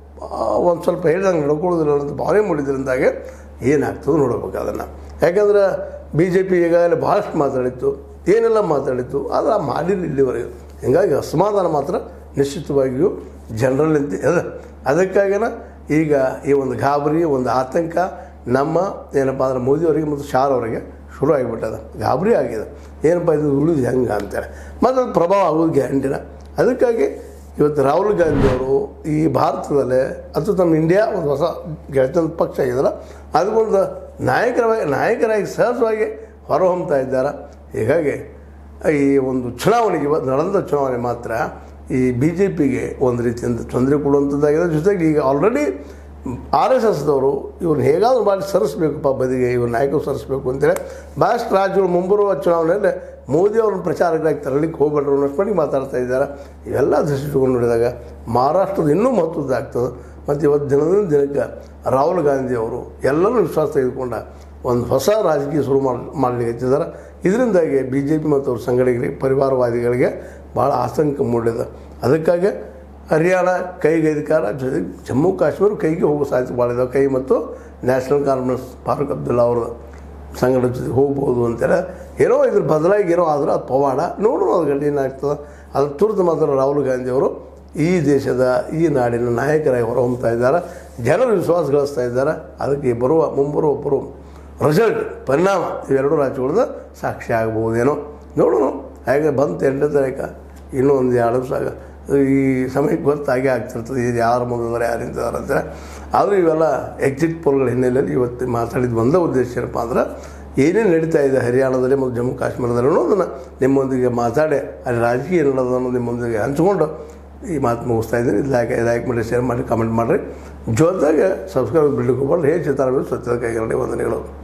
ಒಂದು ಸ್ವಲ್ಪ ಹೇಳ್ದಂಗೆ ನಡ್ಕೊಳ್ಳೋದಿಲ್ಲ ಅಂತ ಭಾವನೆ ಮೂಡಿದ್ರಿಂದಾಗೆ ಏನಾಗ್ತದೆ ನೋಡಬೇಕು ಅದನ್ನು. ಯಾಕಂದ್ರೆ ಬಿ ಜೆ ಪಿ ಈಗಾಗಲೇ ಭಾಳಷ್ಟು ಮಾತಾಡಿತ್ತು, ಏನೆಲ್ಲ ಮಾತಾಡಿತ್ತು, ಆದರೆ ಆ ಮಾಡಿಲ್ಲ ಇಲ್ಲಿವರೆಗೆ. ಹೀಗಾಗಿ ಅಸಮಾಧಾನ ಮಾತ್ರ ನಿಶ್ಚಿತವಾಗಿಯೂ ಜನರಲ್ಲಿಂದ ಅದ. ಅದಕ್ಕಾಗಿನ ಈಗ ಈ ಒಂದು ಗಾಬರಿ, ಒಂದು ಆತಂಕ ನಮ್ಮ ಏನಪ್ಪ ಅಂದ್ರೆ ಮೋದಿಯವರಿಗೆ ಮತ್ತು ಶಾ ಅವರಿಗೆ ಶುರು ಆಗಿಬಿಟ್ಟದ. ಗಾಬರಿ ಆಗಿದೆ, ಏನಪ್ಪ ಇದು ಉಳಿದು ಹೆಂಗೆ ಅಂತೇಳಿ. ಮತ್ತು ಅದು ಪ್ರಭಾವ ಆಗೋದು ಗ್ಯಾರಂಟಿನ. ಅದಕ್ಕಾಗಿ ಇವತ್ತು ರಾಹುಲ್ ಗಾಂಧಿಯವರು ಈ ಭಾರತದಲ್ಲೇ ಅಥವಾ ನಮ್ಮ ಇಂಡಿಯಾ ಒಂದು ಹೊಸ ಗೆಳೆತನ ಪಕ್ಷ ಆಗಿದಲ್ಲ, ಅದಕ್ಕೊಂದು ನಾಯಕರಾಗಿ ನಾಯಕರಾಗಿ ಸಹಜವಾಗಿ ಹೊರಹೊಮ್ತಾ ಇದ್ದಾರೆ. ಹೀಗಾಗಿ ಈ ಒಂದು ಚುನಾವಣೆಗೆ ಇವತ್ತು ನಡೆದ ಚುನಾವಣೆ ಮಾತ್ರ ಈ ಬಿ ಜೆ ಪಿಗೆ ಒಂದು ರೀತಿಯಿಂದ ತೊಂದರೆ ಕೊಡುವಂಥದ್ದಾಗಿದೆ. ಜೊತೆಗೆ ಈಗ ಆಲ್ರೆಡಿ ಆರ್ ಎಸ್ ಎಸ್ದವರು ಇವ್ರನ್ನ ಹೇಗಾದರೂ ಮಾಡಿ ಸರಿಸಬೇಕಪ್ಪ ಬದಿಗೆ, ಇವ್ರ ನಾಯಕರು ಸರಿಸಬೇಕು ಅಂತೇಳಿ ಭಾಳಷ್ಟು ರಾಜ್ಯಗಳು ಮುಂಬರುವ ಚುನಾವಣೆಯಲ್ಲಿ ಮೋದಿ ಅವ್ರನ್ನ ಪ್ರಚಾರಕ್ಕಾಗಿ ತರಲಿಕ್ಕೆ ಹೋಗ್ಬೇಡ್ರು ಅನ್ನೋಷ್ಟು ಮಟ್ಟಿಗೆ ಮಾತಾಡ್ತಾ ಇದ್ದಾರೆ. ಇವೆಲ್ಲ ದೃಷ್ಟಿಕೊಂಡು ನೋಡಿದಾಗ ಮಹಾರಾಷ್ಟ್ರದ ಇನ್ನೂ ಮಹತ್ವದ್ದಾಗ್ತದೆ. ಮತ್ತು ಇವತ್ತು ದಿನದಿಂದ ದಿನಕ್ಕೆ ರಾಹುಲ್ ಗಾಂಧಿಯವರು ಎಲ್ಲರೂ ವಿಶ್ವಾಸ ತೆಗೆದುಕೊಂಡ ಒಂದು ಹೊಸ ರಾಜಕೀಯ ಶುರು ಮಾಡಿ ಮಾಡಲಿಕ್ಕೆ ಹಚ್ಚಿದ್ದಾರೆ. ಇದರಿಂದಾಗಿ ಬಿ ಜೆ ಪಿ ಮತ್ತು ಅವ್ರ ಸಂಘಟಕರಿಗೆ, ಪರಿವಾರವಾದಿಗಳಿಗೆ ಭಾಳ ಆತಂಕ ಮೂಡಿದೆ. ಅದಕ್ಕಾಗಿ ಹರಿಯಾಣ ಕೈಗೆ ಅಧಿಕಾರ, ಜೊತೆಗೆ ಜಮ್ಮು ಕಾಶ್ಮೀರ ಕೈಗೆ ಹೋಗೋ ಸಾಧ್ಯತೆ ಭಾಳ ಇದಾವೆ. ಕೈ ಮತ್ತು ನ್ಯಾಷನಲ್ ಕಾನ್ಫರೆನ್ಸ್ ಫಾರೂಕ್ ಅಬ್ದುಲ್ಲಾ ಅವರ ಸಂಘಟನೆ ಜೊತೆ ಹೋಗ್ಬೋದು ಅಂತೇಳಿ ಏನೋ ಇದ್ರ ಬದಲಾಗಿ ಏನೋ ಆದರೂ ಅದು ಪವಾಡ ನೋಡೋಣ, ಅದು ಗಂಟೆ ಏನಾಗ್ತದೆ. ಅದು ತುರ್ತು ಮಾತ್ರ ರಾಹುಲ್ ಗಾಂಧಿಯವರು ಈ ದೇಶದ ಈ ನಾಡಿನ ನಾಯಕರಾಗಿ ಹೊರಹೊಮ್ತಾ ಇದ್ದಾರೆ. ಜನರು ವಿಶ್ವಾಸ ಗಳಿಸ್ತಾ ಇದ್ದಾರೆ. ಅದಕ್ಕೆ ಬರುವ ಮುಂಬರುವ ಬರುವ ರಿಸಲ್ಟ್ ಪರಿಣಾಮ ಇವೆರಡು ರಾಜ್ಯಗಳದ್ದು ಸಾಕ್ಷಿ ಆಗ್ಬೋದೇನೋ ನೋಡೋಣ. ಹಾಗೆ ಬಂತು ಎಂಟನೇ ತಾರೀಕು, ಇನ್ನೂ ಒಂದು ಎರಡು ದಿವಸ ಆಗ ಈ ಸಮಯಕ್ಕೆ ಗೊತ್ತಾಗೇ ಆಗ್ತಿರ್ತದೆ ಇದು ಯಾರು ಮುಂದಿದ್ದಾರೆ, ಯಾರು ನಿಂತಿದ್ದಾರೆ ಅಂತಾರೆ. ಆದರೂ ಇವೆಲ್ಲ ಎಕ್ಸಿಟ್ ಪೋಲ್ಗಳ ಹಿನ್ನೆಲೆಯಲ್ಲಿ ಇವತ್ತು ಮಾತಾಡಿದ ಒಂದೇ ಉದ್ದೇಶ ಏನಪ್ಪ ಅಂದ್ರೆ ಏನೇನು ನಡೀತಾ ಇದೆ ಹರಿಯಾಣದಲ್ಲಿ ಮತ್ತು ಜಮ್ಮು ಕಾಶ್ಮೀರದಲ್ಲಿ ಅನ್ನೋದನ್ನು ನಿಮ್ಮೊಂದಿಗೆ ಮಾತಾಡಿ ಅಲ್ಲಿ ರಾಜಕೀಯ ಅನ್ನೋದನ್ನು ನಿಮ್ಮೊಂದಿಗೆ ಹಂಚ್ಕೊಂಡು ಈ ಮಾತು ಮುಗಿಸ್ತಾ ಇದ್ದೀನಿ. ಇದು ಲೈಕ್ ಲೈಕ್ ಮಾಡಿ, ಶೇರ್ ಮಾಡಿ, ಕಮೆಂಟ್ ಮಾಡಿರಿ. ಜೊತೆಗೆ ಸಬ್ಸ್ಕ್ರೈಬ್ ಬಿಡ್ಲಿಕ್ಕೆ ಹೋಗ್ಬಾರ್ದು. ಹೇಗೆ ಚಿತ್ರ ಸತ್ಯದ ಕೈಗರಡಿ ವಂದನೆಗಳು.